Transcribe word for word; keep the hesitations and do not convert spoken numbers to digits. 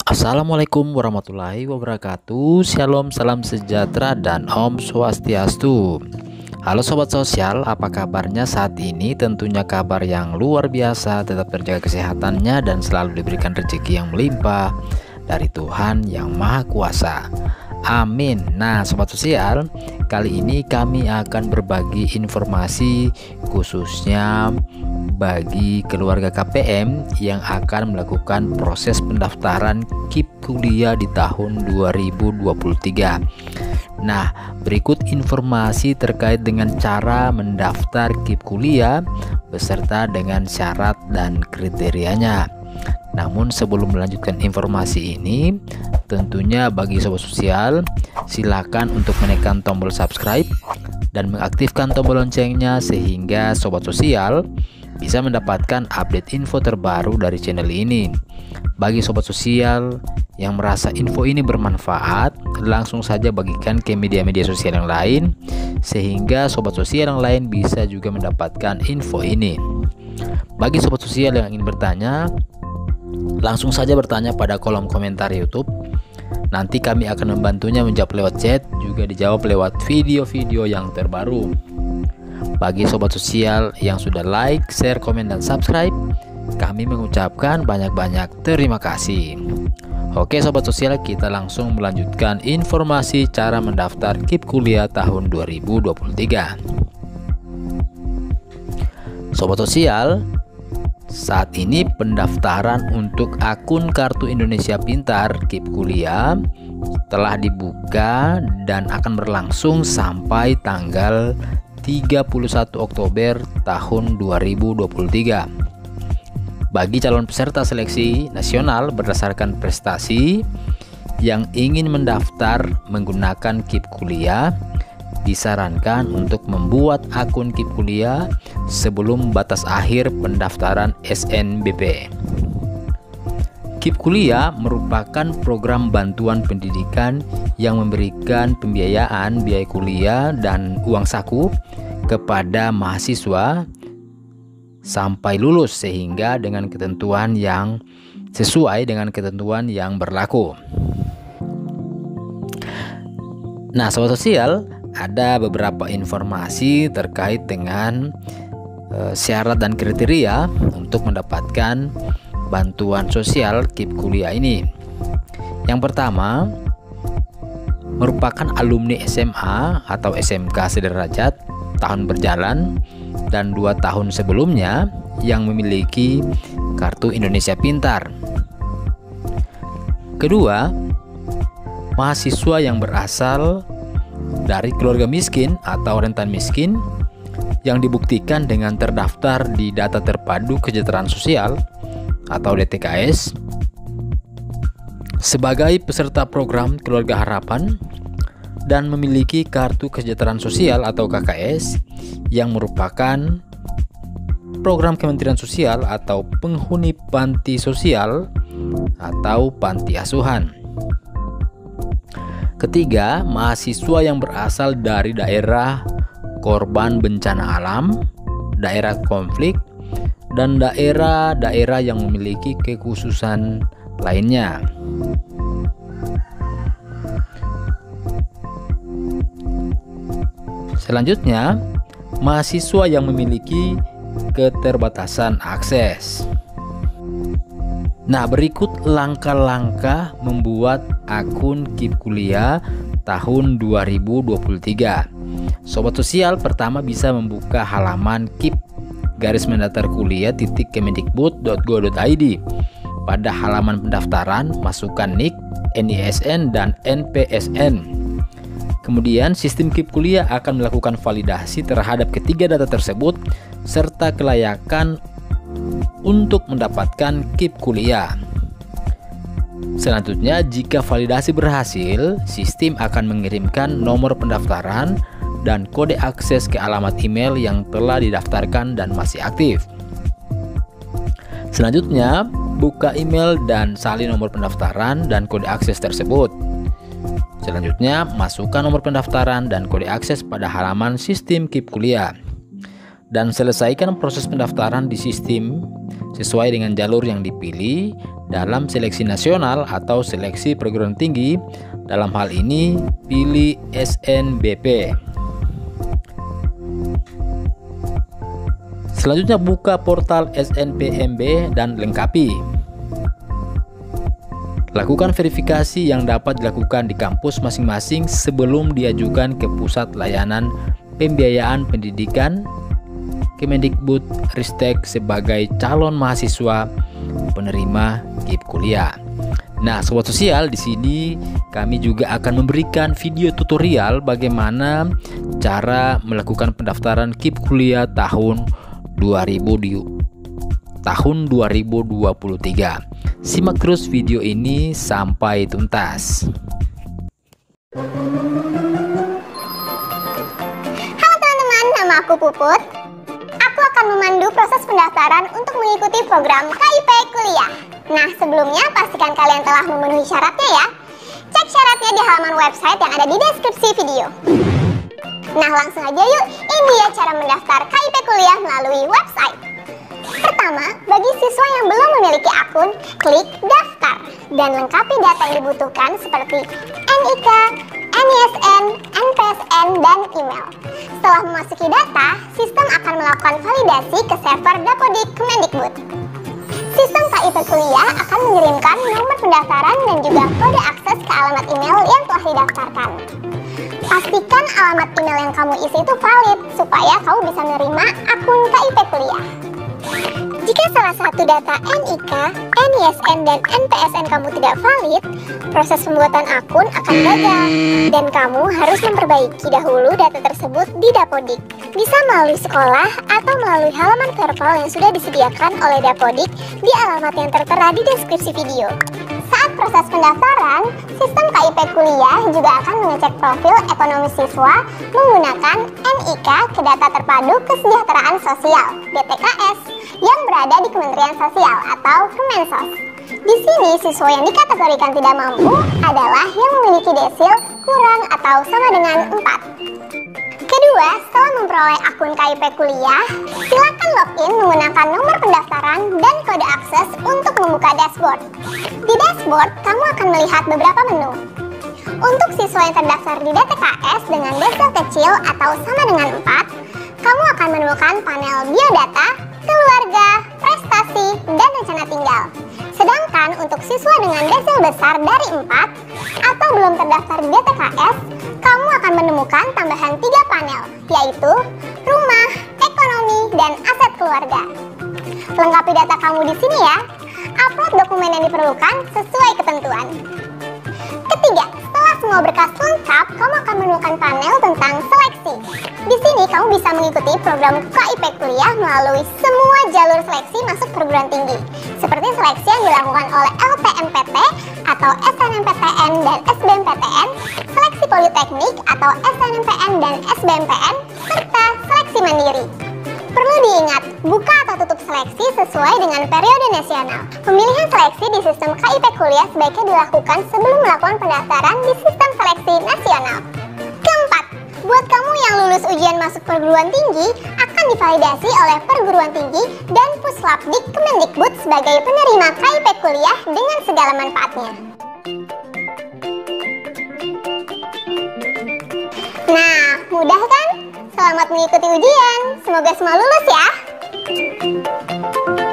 Assalamualaikum warahmatullahi wabarakatuh. Shalom, salam sejahtera, dan Om Swastiastu. Halo Sobat Sosial, apa kabarnya saat ini? Tentunya kabar yang luar biasa. Tetap terjaga kesehatannya dan selalu diberikan rezeki yang melimpah dari Tuhan yang Maha Kuasa. Amin. Nah Sobat Sosial, kali ini kami akan berbagi informasi khususnya bagi keluarga K P M yang akan melakukan proses pendaftaran K I P kuliah di tahun dua ribu dua puluh tiga. Nah, berikut informasi terkait dengan cara mendaftar K I P kuliah beserta dengan syarat dan kriterianya. Namun sebelum melanjutkan informasi ini, tentunya bagi Sobat Sosial, silakan untuk menekan tombol subscribe dan mengaktifkan tombol loncengnya sehingga Sobat Sosial bisa mendapatkan update info terbaru dari channel ini. Bagi Sobat Sosial yang merasa info ini bermanfaat, langsung saja bagikan ke media-media sosial yang lain sehingga Sobat Sosial yang lain bisa juga mendapatkan info ini. Bagi Sobat Sosial yang ingin bertanya, langsung saja bertanya pada kolom komentar YouTube. Nanti kami akan membantunya menjawab lewat chat, juga dijawab lewat video-video yang terbaru. Bagi Sobat Sosial yang sudah like, share, komen, dan subscribe, kami mengucapkan banyak-banyak terima kasih. Oke Sobat Sosial, kita langsung melanjutkan informasi cara mendaftar K I P kuliah tahun dua ribu dua puluh tiga. Sobat Sosial, saat ini pendaftaran untuk akun Kartu Indonesia Pintar K I P kuliah telah dibuka dan akan berlangsung sampai tanggal tiga puluh satu Oktober tahun dua ribu dua puluh tiga. Bagi calon peserta seleksi nasional berdasarkan prestasi yang ingin mendaftar menggunakan K I P kuliah, disarankan untuk membuat akun K I P kuliah sebelum batas akhir pendaftaran S N B P. K I P kuliah merupakan program bantuan pendidikan yang memberikan pembiayaan biaya kuliah dan uang saku kepada mahasiswa sampai lulus sehingga dengan ketentuan yang sesuai dengan ketentuan yang berlaku. Nah, Sobat Sosial, ada beberapa informasi terkait dengan e, syarat dan kriteria untuk mendapatkan bantuan sosial K I P kuliah ini. Yang pertama, merupakan alumni S M A atau S M K sederajat tahun berjalan dan dua tahun sebelumnya yang memiliki Kartu Indonesia Pintar. Kedua, mahasiswa yang berasal dari keluarga miskin atau rentan miskin yang dibuktikan dengan terdaftar di Data Terpadu Kesejahteraan Sosial atau D T K S sebagai peserta program Keluarga Harapan dan memiliki Kartu Kesejahteraan Sosial atau K K S yang merupakan program Kementerian Sosial atau penghuni panti sosial atau panti asuhan. Ketiga, mahasiswa yang berasal dari daerah korban bencana alam, daerah konflik, dan daerah-daerah yang memiliki kekhususan lainnya. Selanjutnya, mahasiswa yang memiliki keterbatasan akses. Nah, berikut langkah-langkah membuat akun K I P kuliah tahun dua ribu dua puluh tiga. Sobat Sosial, pertama bisa membuka halaman K I P garis mendaftar kuliah titik kemendikbud titik go titik i d. Pada halaman pendaftaran, masukkan nik, N I S N, dan N P S N. Kemudian sistem K I P kuliah akan melakukan validasi terhadap ketiga data tersebut serta kelayakan untuk mendapatkan K I P kuliah. Selanjutnya, jika validasi berhasil, sistem akan mengirimkan nomor pendaftaran dan kode akses ke alamat email yang telah didaftarkan dan masih aktif. Selanjutnya, buka email dan salin nomor pendaftaran dan kode akses tersebut. Selanjutnya, masukkan nomor pendaftaran dan kode akses pada halaman sistem K I P kuliah. Dan selesaikan proses pendaftaran di sistem sesuai dengan jalur yang dipilih dalam seleksi nasional atau seleksi perguruan tinggi. Dalam hal ini, pilih S N B P. Selanjutnya, buka portal S N P M B dan lengkapi. Lakukan verifikasi yang dapat dilakukan di kampus masing-masing sebelum diajukan ke Pusat Layanan Pembiayaan Pendidikan Kemendikbud-Ristek sebagai calon mahasiswa penerima K I P kuliah. Nah, sobat sosial, di sini kami juga akan memberikan video tutorial bagaimana cara melakukan pendaftaran K I P kuliah tahun dua ribu dua puluh tiga. Simak terus video ini sampai tuntas. Halo teman-teman, nama aku Puput. Aku akan memandu proses pendaftaran untuk mengikuti program K I P kuliah. Nah, sebelumnya pastikan kalian telah memenuhi syaratnya ya. Cek syaratnya di halaman website yang ada di deskripsi video. Nah, langsung aja yuk. Ini dia cara mendaftar K I P kuliah melalui website. Pertama, bagi siswa yang belum memiliki akun, klik daftar dan lengkapi data yang dibutuhkan seperti N I K, N I S N, N P S N, dan email. Setelah memasuki data, sistem akan melakukan validasi ke server Dapodik Kemendikbud. Sistem K I P kuliah akan mengirimkan nomor pendaftaran dan juga kode akses ke alamat email yang telah didaftarkan. Pastikan alamat email yang kamu isi itu valid supaya kamu bisa menerima akun K I P kuliah. Jika salah satu data N I K, N I S N, dan N P S N kamu tidak valid, proses pembuatan akun akan gagal dan kamu harus memperbaiki dahulu data tersebut di Dapodik. Bisa melalui sekolah atau melalui halaman portal yang sudah disediakan oleh Dapodik di alamat yang tertera di deskripsi video. Saat proses pendaftaran, sistem K I P kuliah juga akan mengecek profil ekonomi siswa menggunakan N I K ke data terpadu kesejahteraan sosial D T K S yang berada di Kementerian Sosial atau Kemensos. Di sini siswa yang dikategorikan tidak mampu adalah yang memiliki desil kurang atau sama dengan empat. Kedua, setelah memperoleh akun K I P kuliah, silakan login menggunakan nomor pendaftaran dan kode akses untuk membuka dashboard. Di dashboard, kamu akan melihat beberapa menu. Untuk siswa yang terdaftar di D T K S dengan desil kecil atau sama dengan empat, kamu akan menemukan panel biodata, keluarga, prestasi, dan rencana tinggal. Sedangkan untuk siswa dengan desil besar dari empat atau belum terdaftar di D T K S, kamu akan menemukan tambahan tiga panel, yaitu rumah, ekonomi, dan aset keluarga. Lengkapi data kamu di sini ya. Upload dokumen yang diperlukan sesuai ketentuan. Ketiga, setelah semua berkas lengkap, kamu akan menemukan panel tentang seleksi. Di sini kamu bisa mengikuti program K I P kuliah melalui semua jalur seleksi masuk perguruan tinggi, seperti seleksi yang dilakukan oleh L P M P T atau S N M P T N dan S B M P T N, seleksi politeknik atau S N M P N dan S B M P N, serta seleksi mandiri. Perlu diingat, buka atau tutup seleksi sesuai dengan periode nasional. Pemilihan seleksi di sistem K I P kuliah sebaiknya dilakukan sebelum melakukan pendaftaran di sistem seleksi nasional. Keempat, buat kamu yang lulus ujian masuk perguruan tinggi, akan divalidasi oleh perguruan tinggi dan Puslapdik Kemendikbud sebagai penerima K I P kuliah dengan segala manfaatnya. Nah, mudah kan? Selamat mengikuti ujian, semoga semua lulus ya!